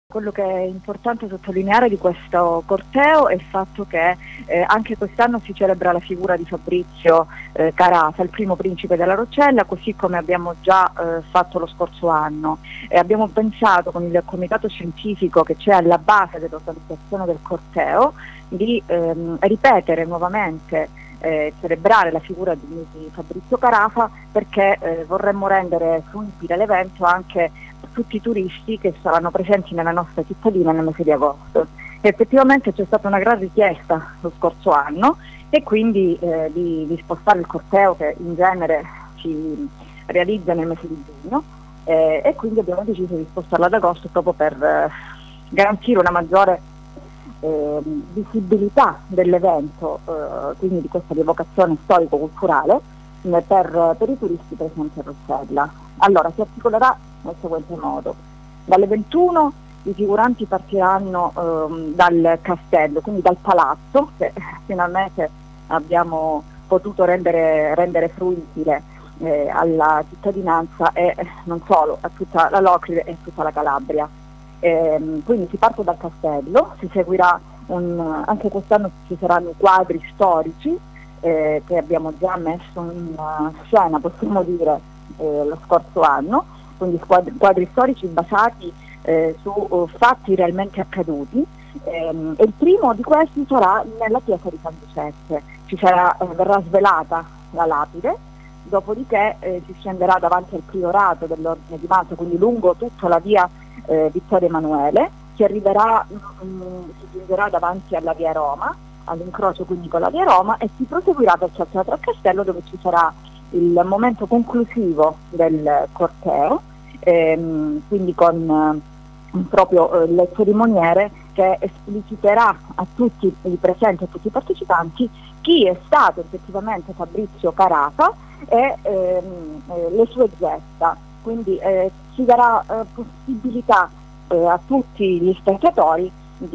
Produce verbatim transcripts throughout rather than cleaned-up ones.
Quello che è importante sottolineare di questo corteo è il fatto che eh, anche quest'anno si celebra la figura di Fabrizio eh, Carafa, il primo principe della Roccella, così come abbiamo già eh, fatto lo scorso anno. E abbiamo pensato con il comitato scientifico che c'è alla base dell'organizzazione del corteo di ehm, ripetere nuovamente, eh, celebrare la figura di, di Fabrizio Carafa, perché eh, vorremmo rendere fruibile l'evento anche tutti i turisti che saranno presenti nella nostra cittadina nel mese di agosto. Effettivamente c'è stata una gran richiesta lo scorso anno e quindi eh, di, di spostare il corteo, che in genere si realizza nel mese di giugno, eh, e quindi abbiamo deciso di spostarlo ad agosto proprio per eh, garantire una maggiore eh, visibilità dell'evento, eh, quindi di questa rievocazione storico-culturale per, per i turisti presenti a Roccella. Allora, si articolerà nel seguente modo: dalle ventuno i figuranti partiranno ehm, dal castello, quindi dal palazzo, che finalmente abbiamo potuto rendere, rendere fruibile eh, alla cittadinanza e non solo, a tutta la Locride e a tutta la Calabria. Ehm, quindi si parte dal castello, si seguirà un, anche quest'anno ci saranno quadri storici eh, che abbiamo già messo in uh, scena, possiamo dire, eh, lo scorso anno, quindi quadri, quadri storici basati eh, su uh, fatti realmente accaduti, ehm, e il primo di questi sarà nella chiesa di San Giuseppe. Ci sarà, eh, verrà svelata la lapide, dopodiché eh, si scenderà davanti al priorato dell'Ordine di Malta, quindi lungo tutta la via eh, Vittorio Emanuele, si arriverà, mh, si giungerà davanti alla via Roma, all'incrocio quindi con la via Roma, e si proseguirà verso il Teatro Castello, dove ci sarà il momento conclusivo del corteo, ehm, quindi con eh, proprio eh, il cerimoniere che espliciterà a tutti i presenti, a tutti i partecipanti, chi è stato effettivamente Fabrizio Carafa e ehm, eh, le sue gesta. Quindi eh, ci darà eh, possibilità eh, a tutti gli spettatori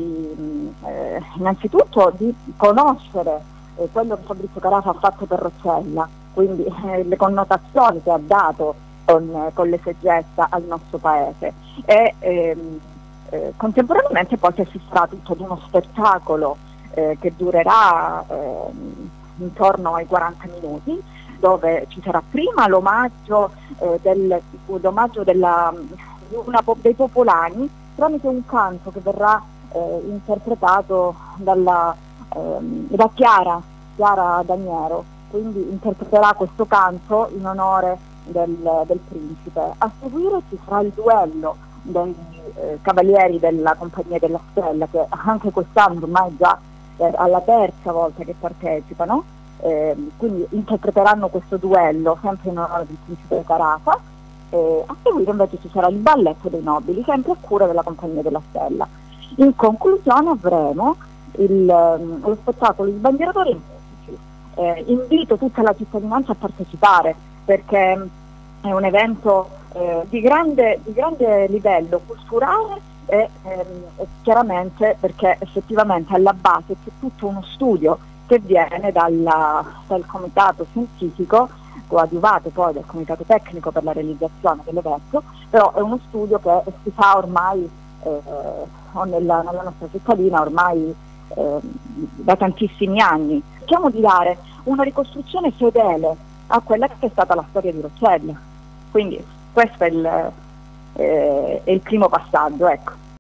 di eh, innanzitutto di conoscere eh, quello che Fabrizio Carafa ha fatto per Roccella, quindi eh, le connotazioni che ha dato con, eh, con le sue gesta al nostro paese, e ehm, eh, contemporaneamente poi si assisterà tutto ad uno spettacolo eh, che durerà eh, intorno ai quaranta minuti, dove ci sarà prima l'omaggio eh, del, l'omaggio della, di una, dei popolani tramite un canto che verrà eh, interpretato dalla, ehm, da Chiara, Chiara Daniero, quindi interpreterà questo canto in onore del, del principe. A seguire ci sarà il duello dei eh, cavalieri della Compagnia della Stella, che anche quest'anno ormai già eh, alla terza volta che partecipano, eh, quindi interpreteranno questo duello sempre in onore del principe Carafa. Eh, a seguire invece ci sarà il balletto dei nobili, sempre a cura della Compagnia della Stella. In conclusione avremo il, um, lo spettacolo di sbandieratori e musici. Eh, invito tutta la cittadinanza a partecipare, perché è un evento eh, di, grande, di grande livello culturale e, ehm, e chiaramente perché effettivamente alla base c'è tutto uno studio che viene dalla, dal comitato scientifico, coadiuvato poi dal comitato tecnico per la realizzazione dell'evento, però è uno studio che si fa ormai eh, nella, nella nostra cittadina ormai eh, da tantissimi anni. Cerchiamo di dare una ricostruzione fedele a quella che è stata la storia di Roccella, quindi questo è il, eh, è il primo passaggio, ecco.